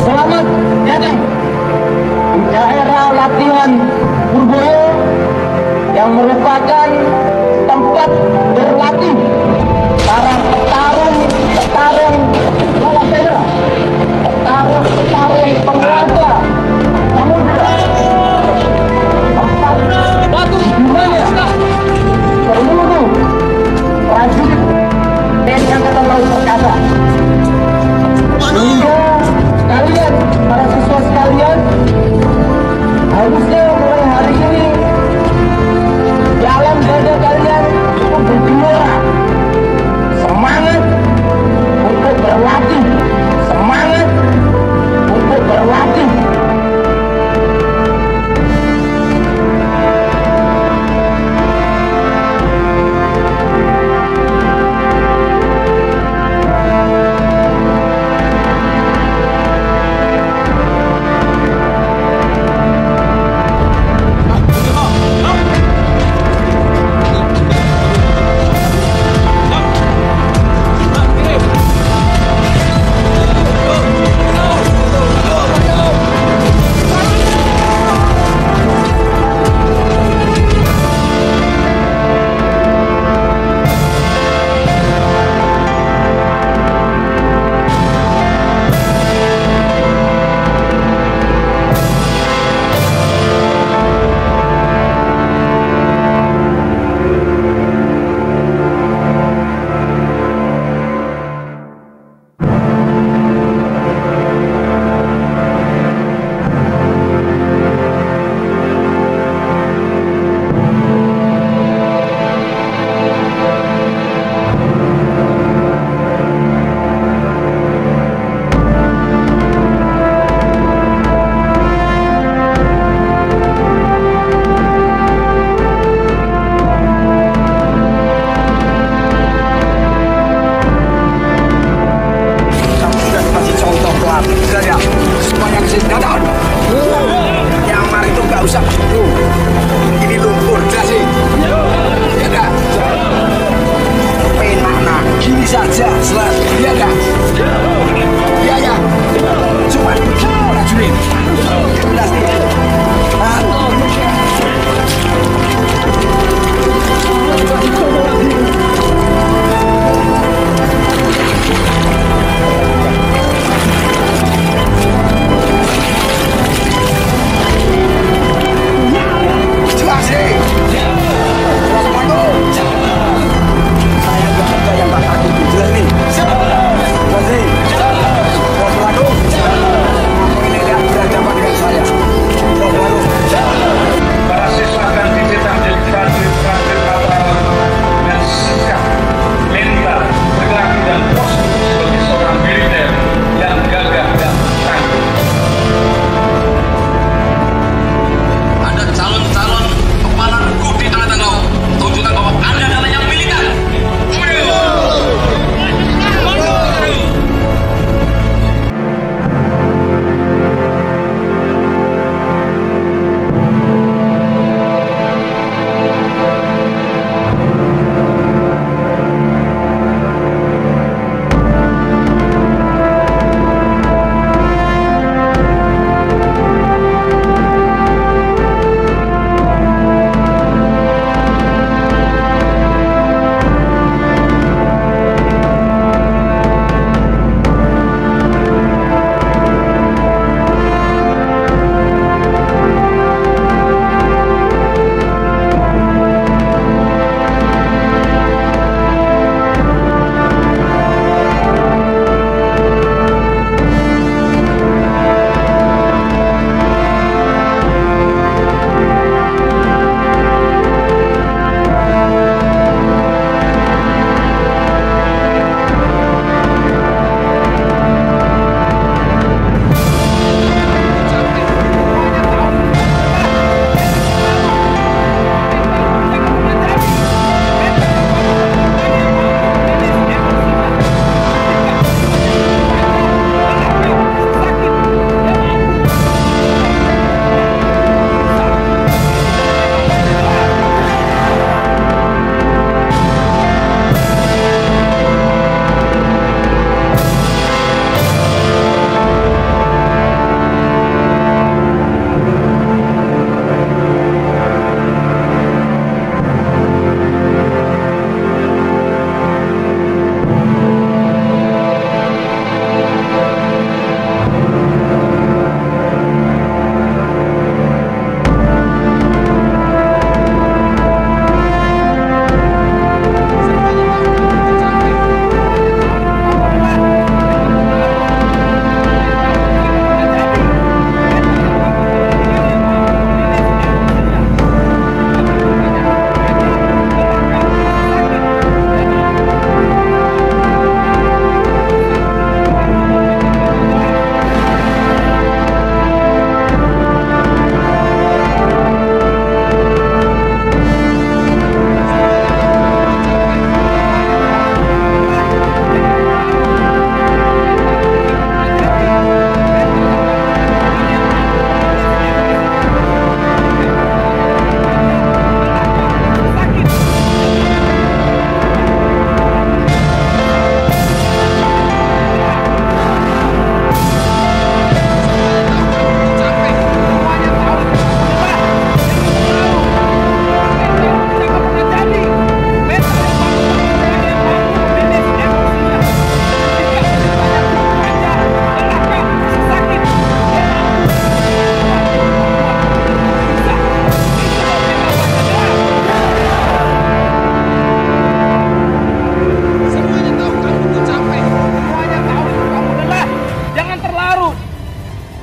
Selamat datang di daerah latihan Purboyo yang merupakan tempat berlatih para petarung bola pera, petarung penguasa samudera, tempat di mana seluruh prajurit TNI Angkatan Laut Perkasa. Sehingga kalian, para siswa sekalian, harusnya mulai hari ini di alam dada kalian itu bergelora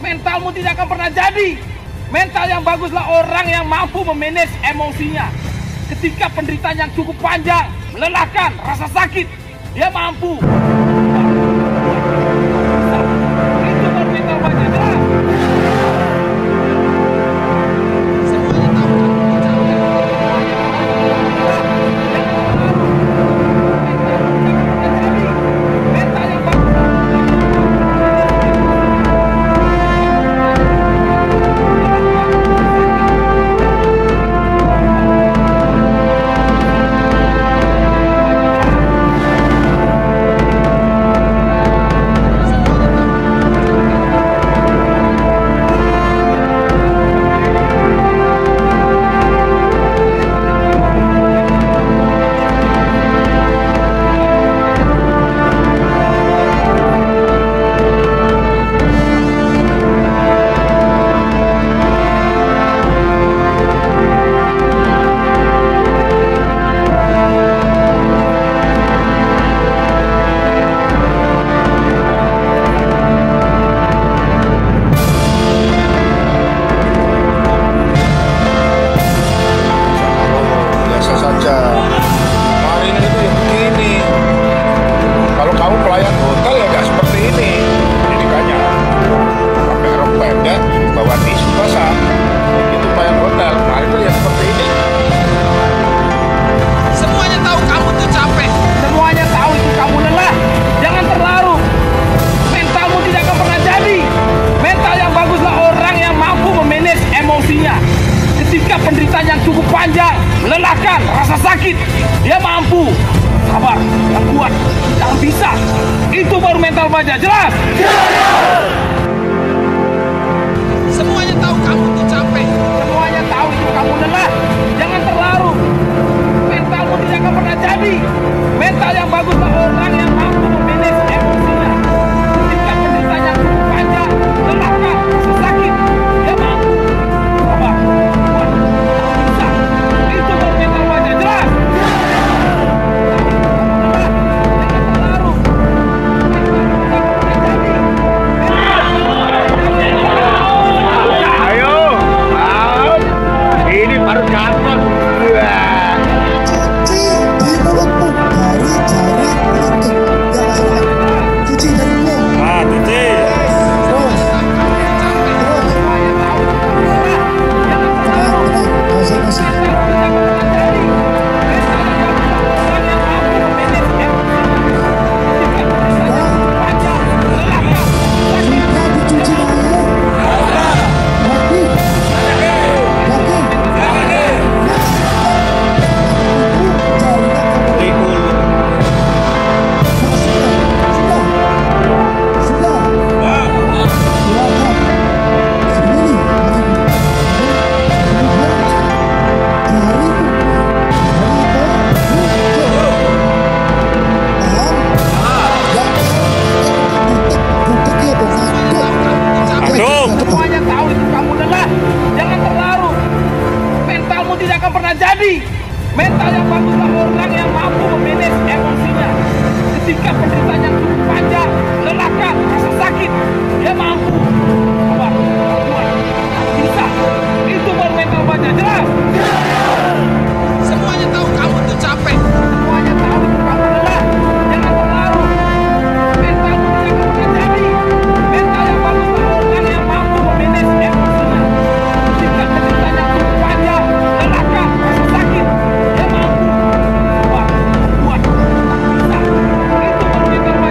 mentalmu tidak akan pernah jadi. Mental yang baguslah orang yang mampu memanage emosinya. Ketika penderitaan yang cukup panjang, melelahkan, rasa sakit, dia mampu. Itu baru mental baja, jelas. Semuanya tahu mental yang bagus. Ketika penderitaan yang cukup panjang, melelahkan, rasa sakit, dia mampu. Sabar, yang kuat, yang bisa. Itu baru mental baja, jelas? Semuanya tahu kamu itu capek. Semuanya tahu itu kamu lelah. Jangan terlarut. Mentalmu tidak akan pernah jadi. Mental yang baguslah orang yang mampu memanage emosinya. Ketika penderitaan yang cukup panjang, melelahkan, rasa sakit, dia mampu. Sabar, kuat, bisa. Itu baru mental baja, jelas? Jangan terlarut. Ayo, ini baru gampang. Di mulutmu dari jari kelingking yang ada. Cuci dari mulut. Cuci. Terus. Tenang, masing-masing. Sudah dicuci tangannya? Lagi? Semuanya tahu itu kamu lelah. Jangan terlarut. Mentalmu tidak akan pernah jadi. Mental yang baguslah orang yang mampu memanage emosinya. Ketika penderitaan yang cukup panjang, melelahkan, rasa sakit, dia mampu. Sabar, kuat, bisa. Itu baru mental baja, jelas? Semuanya tahu kamu itu capek. Semuanya tahu itu kamu lelah. Jangan terlarut. Mentalmu tidak akan pernah jadi. Mental yang baguslah orang yang mampu memanage emosinya. Ketika penderitaan yang cukup panjang, melelahkan, rasa sakit, dia mampu. Sabar, kuat, bisa. Itu baru mental baja.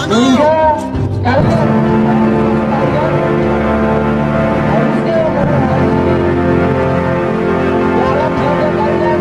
Sehingga kalian harusnya dalam jaga kalian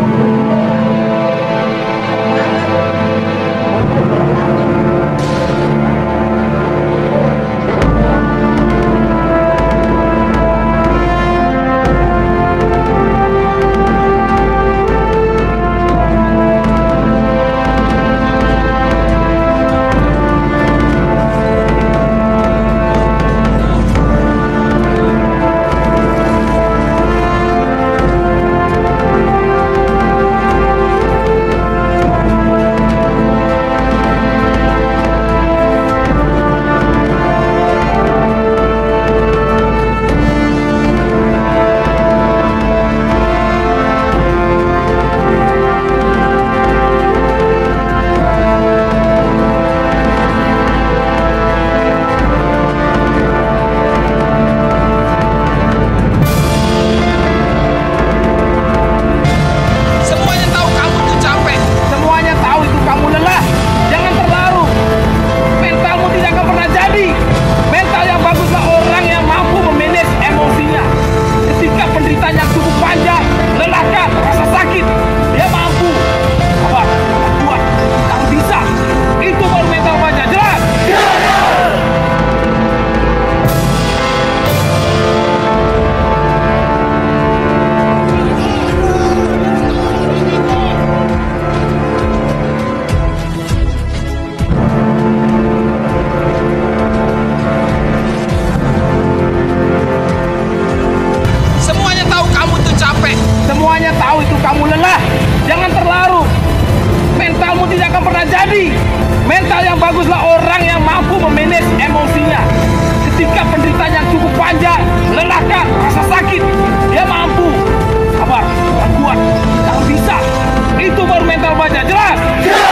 mental yang baguslah orang yang mampu memanage emosinya. Ketika penderitaan yang cukup panjang, melelahkan, rasa sakit, dia mampu sabar, kuat, kalau bisa. Itu baru mental baja, jelas?